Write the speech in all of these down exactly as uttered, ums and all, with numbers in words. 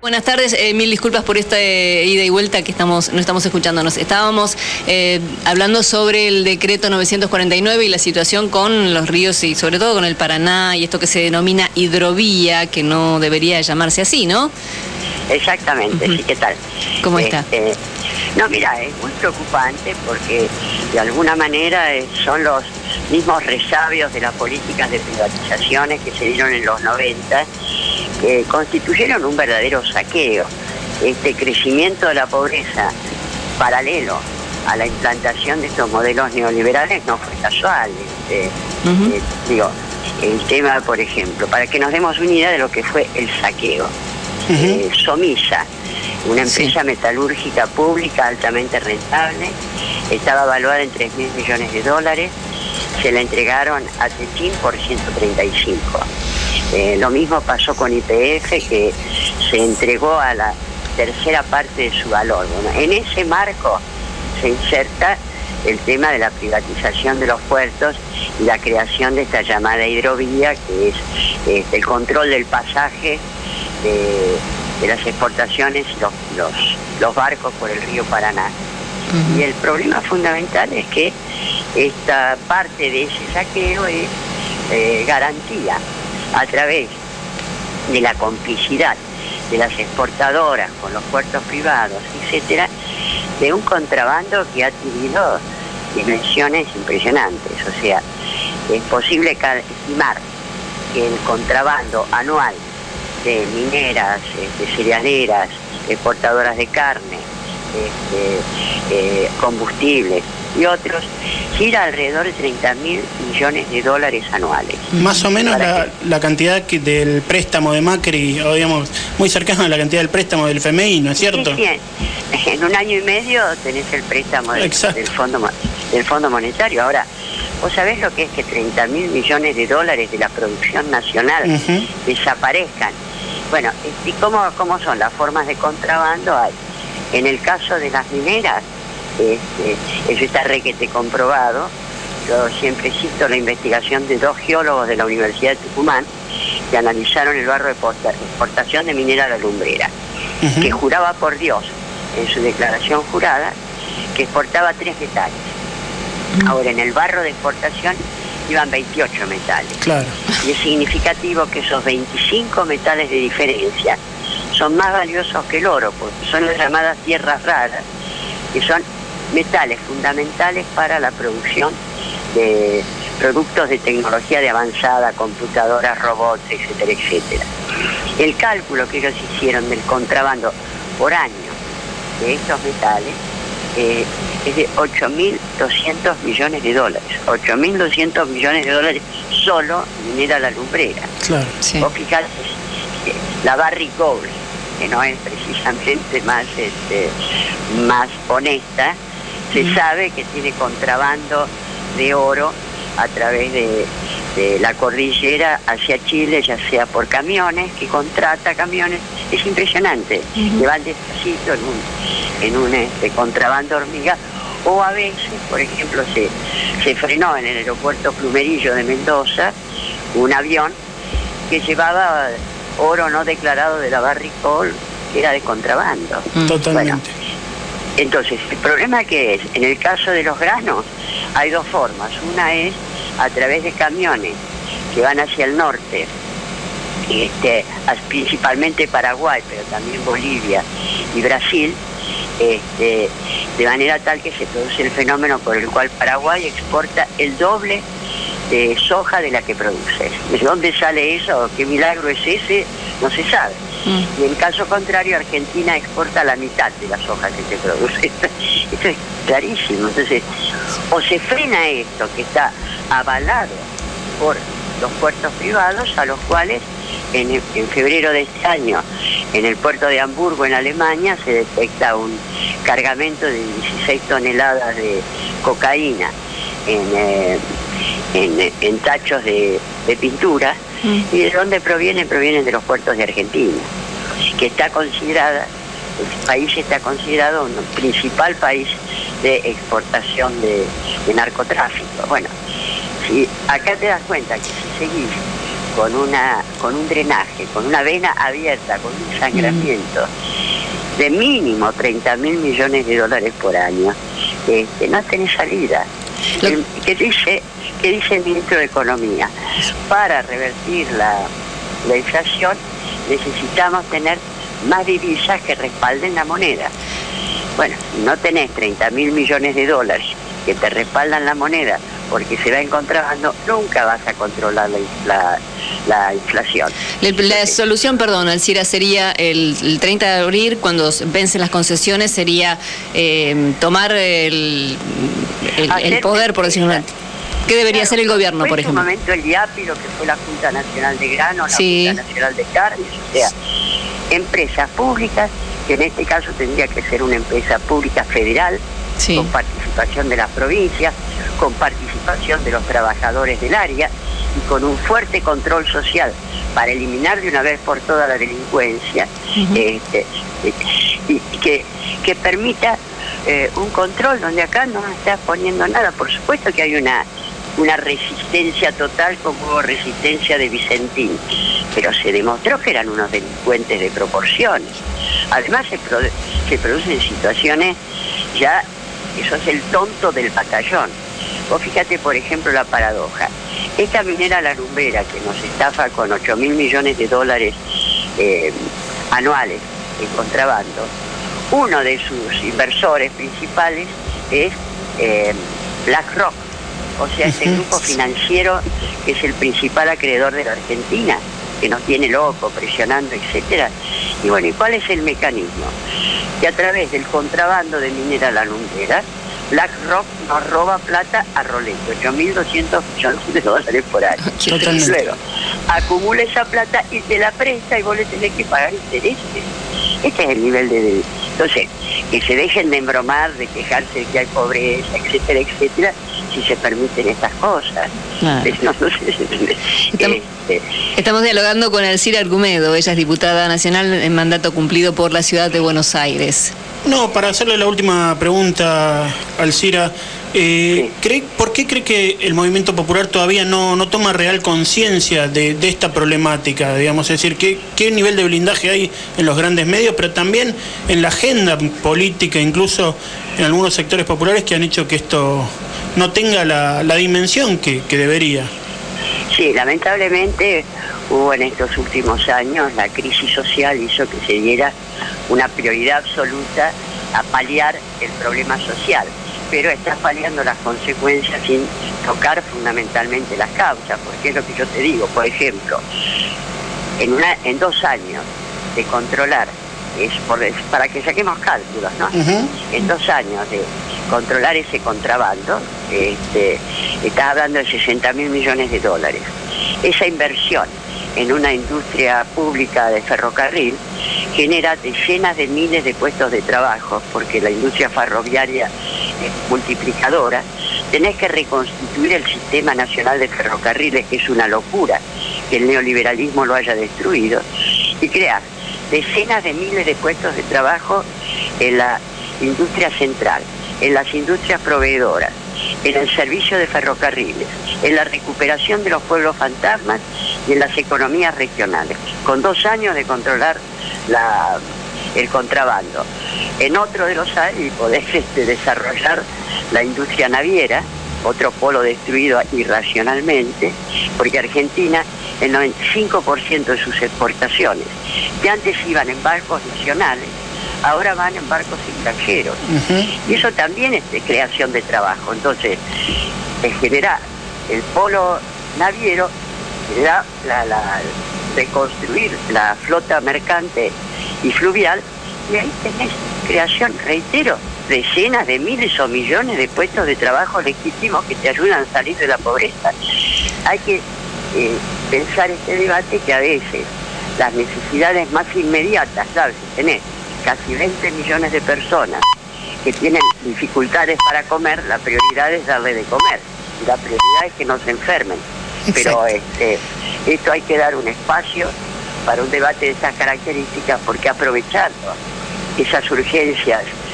Buenas tardes, eh, mil disculpas por esta eh, ida y vuelta que estamos, no estamos escuchándonos. Estábamos eh, hablando sobre el decreto novecientos cuarenta y nueve y la situación con los ríos y sobre todo con el Paraná y esto que se denomina hidrovía, que no debería llamarse así, ¿no? Exactamente, uh-huh. Sí, ¿qué tal? ¿Cómo está? Este, no, mira, es muy preocupante porque de alguna manera eh, son los mismos resabios de las políticas de privatizaciones que se dieron en los noventa, que constituyeron un verdadero saqueo. Este crecimiento de la pobreza paralelo a la implantación de estos modelos neoliberales no fue casual. Este, uh-huh. eh, digo, el tema, por ejemplo, para que nos demos una idea de lo que fue el saqueo. Uh-huh. eh, Somisa, una empresa sí. metalúrgica pública altamente rentable, estaba valuada en tres mil millones de dólares, se la entregaron a Techín por ciento treinta y cinco. Eh, lo mismo pasó con Y P F, que se entregó a la tercera parte de su valor. Bueno, en ese marco se inserta el tema de la privatización de los puertos y la creación de esta llamada hidrovía, que es eh, el control del pasaje de, de las exportaciones y los, los, los barcos por el río Paraná. Uh-huh. Y el problema fundamental es que esta parte de ese saqueo es eh, garantía a través de la complicidad de las exportadoras con los puertos privados, etcétera, de un contrabando que ha adquirido dimensiones impresionantes. O sea, es posible estimar que el contrabando anual de mineras, de cerealeras, exportadoras de carne, este, eh, combustibles y otros, gira alrededor de treinta mil millones de dólares anuales. Más o menos la, la cantidad que del préstamo de Macri, o digamos, muy cercano a la cantidad del préstamo del F M I, ¿no es cierto? Sí, sí. En un año y medio tenés el préstamo del, del, fondo, del Fondo Monetario. Ahora, vos sabés lo que es que treinta mil millones de dólares de la producción nacional uh-huh. desaparezcan. Bueno, ¿y cómo, cómo son las formas de contrabando? Hay, en el caso de las mineras, Este, eso está requete comprobado. Yo siempre cito la investigación de dos geólogos de la Universidad de Tucumán que analizaron el barro de exportación de minera La Lumbrera, uh-huh. que juraba por Dios en su declaración jurada que exportaba tres metales. Uh-huh. Ahora, en el barro de exportación iban veintiocho metales. Claro. Y es significativo que esos veinticinco metales de diferencia son más valiosos que el oro, porque son las llamadas tierras raras, que son metales fundamentales para la producción de productos de tecnología de avanzada, computadoras, robots, etcétera, etcétera. El cálculo que ellos hicieron del contrabando por año de estos metales eh, es de ocho mil doscientos millones de dólares. ocho mil doscientos millones de dólares solo minera La Lumbrera. Claro, sí. Vos fijate, la Barrick Gold, que no es precisamente más, este, más honesta, se mm. sabe que tiene contrabando de oro a través de, de la cordillera hacia Chile, ya sea por camiones, que contrata camiones. Es impresionante, mm-hmm. que van despacito en un, en un este, contrabando hormiga, o a veces, por ejemplo, se, se frenó en el aeropuerto Plumerillo de Mendoza un avión que llevaba oro no declarado de la Barrick Gold, que era de contrabando. Totalmente. Bueno, entonces, el problema que es, en el caso de los granos, hay dos formas. Una es a través de camiones que van hacia el norte, este, principalmente Paraguay, pero también Bolivia y Brasil, este, de manera tal que se produce el fenómeno por el cual Paraguay exporta el doble de soja de la que produce. ¿De dónde sale eso? ¿Qué milagro es ese? No se sabe. Mm. Y en caso contrario, Argentina exporta la mitad de la soja que se produce. Esto, esto es clarísimo. Entonces, o se frena esto, que está avalado por los puertos privados, a los cuales en, en febrero de este año, en el puerto de Hamburgo, en Alemania, se detecta un cargamento de dieciséis toneladas de cocaína en... Eh, En, en tachos de, de pintura. Mm. ¿Y de dónde provienen? Provienen de los puertos de Argentina, que está considerada, el país está considerado un principal país de exportación de, de narcotráfico. Bueno, si acá te das cuenta que si seguís con una con un drenaje, con una vena abierta, con un sangramiento mm. de mínimo treinta mil millones de dólares por año, este, no tenés salida. Lo... Eh, ¿Qué dice, qué dice el ministro de Economía? Para revertir la, la inflación necesitamos tener más divisas que respalden la moneda. Bueno, no tenés treinta mil millones de dólares que te respaldan la moneda porque se va en contrabando, nunca vas a controlar la, la, la inflación. La, la solución, perdón, Alcira, sería el, el treinta de abril, cuando vencen las concesiones, sería eh, tomar el, el, el poder, por decirlo así. ¿Qué debería hacer el gobierno, por ejemplo? En un momento el I A P I, lo que fue la Junta Nacional de Granos, la sí. Junta Nacional de Carnes, o sea, empresas públicas, que en este caso tendría que ser una empresa pública federal, sí. con participación de las provincias, con participación de los trabajadores del área y con un fuerte control social para eliminar de una vez por todas la delincuencia, uh-huh. este, y que, que permita eh, un control donde acá no está poniendo nada. Por supuesto que hay una una resistencia total como hubo resistencia de Vicentín, pero se demostró que eran unos delincuentes de proporciones. Además se, produ se producen situaciones ya, eso es el tonto del batallón. Vos fíjate, por ejemplo, la paradoja. Esta minera La Lumbera, que nos estafa con ocho mil millones de dólares eh, anuales en contrabando, uno de sus inversores principales es eh, BlackRock. O sea, este grupo financiero que es el principal acreedor de la Argentina, que nos tiene loco, presionando, etcétera. Y bueno, ¿y cuál es el mecanismo? Que a través del contrabando de minera La Lumbera, BlackRock nos roba plata a rolete, ocho mil doscientos millones de dólares por año. Y luego acumula esa plata y te la presta y vos le tenés que pagar intereses. Este es el nivel de... de entonces, que se dejen de embromar, de quejarse de que hay pobreza, etcétera, etcétera, si se permiten estas cosas. Claro. No, no sé, estamos, este, estamos dialogando con Alcira Argumedo, ella es diputada nacional en mandato cumplido por la ciudad de Buenos Aires. No, para hacerle la última pregunta, Alcira, eh, sí. ¿cree, ¿por qué cree que el movimiento popular todavía no, no toma real conciencia de, de esta problemática? Digamos, es decir, ¿qué, ¿qué nivel de blindaje hay en los grandes medios, pero también en la agenda política, incluso en algunos sectores populares que han hecho que esto no tenga la, la dimensión que, que debería? Sí, lamentablemente hubo en estos últimos años, la crisis social hizo que se diera una prioridad absoluta a paliar el problema social, pero está paliando las consecuencias sin tocar fundamentalmente las causas, porque es lo que yo te digo. Por ejemplo, en, una, en dos años de controlar, es por, para que saquemos cálculos, ¿no? Uh-huh. En dos años de controlar ese contrabando, este, estás hablando de sesenta mil millones de dólares. Esa inversión en una industria pública de ferrocarril genera decenas de miles de puestos de trabajo, porque la industria ferroviaria es multiplicadora. Tenés que reconstituir el sistema nacional de ferrocarriles, que es una locura que el neoliberalismo lo haya destruido, y crear decenas de miles de puestos de trabajo en la industria central, en las industrias proveedoras, en el servicio de ferrocarriles, en la recuperación de los pueblos fantasmas y en las economías regionales, con dos años de controlar la, el contrabando. En otro de los años podés este, desarrollar la industria naviera, otro polo destruido irracionalmente, porque Argentina, el noventa y cinco por ciento de sus exportaciones, que antes iban en barcos nacionales, ahora van en barcos extranjeros. Uh-huh. Y eso también es de creación de trabajo. Entonces, en general, el polo naviero da la, la, reconstruir la flota mercante y fluvial, y ahí tenés creación, reitero, decenas de miles o millones de puestos de trabajo legítimos que te ayudan a salir de la pobreza. Hay que eh, pensar este debate, que a veces las necesidades más inmediatas, ¿sabes? Tenés casi veinte millones de personas que tienen dificultades para comer, la prioridad es darle de comer, y la prioridad es que no se enfermen. Exacto. Pero este, esto hay que dar un espacio para un debate de esas características, porque aprovechando esas urgencias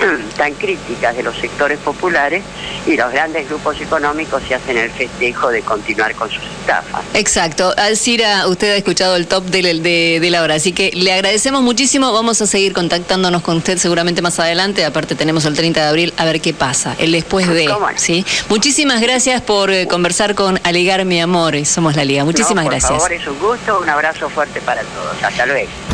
tan críticas de los sectores populares, y los grandes grupos económicos se hacen el festejo de continuar con sus estafas. Exacto. Alcira, usted ha escuchado el top de, de, de la hora, así que le agradecemos muchísimo. Vamos a seguir contactándonos con usted seguramente más adelante. Aparte tenemos el treinta de abril a ver qué pasa, el después de. ¿Cómo no? ¿Sí? Muchísimas gracias por eh, conversar con Alegar Mi Amor. Somos la Liga. Muchísimas no, por gracias. Por favor, es un gusto. Un abrazo fuerte para todos. Hasta luego.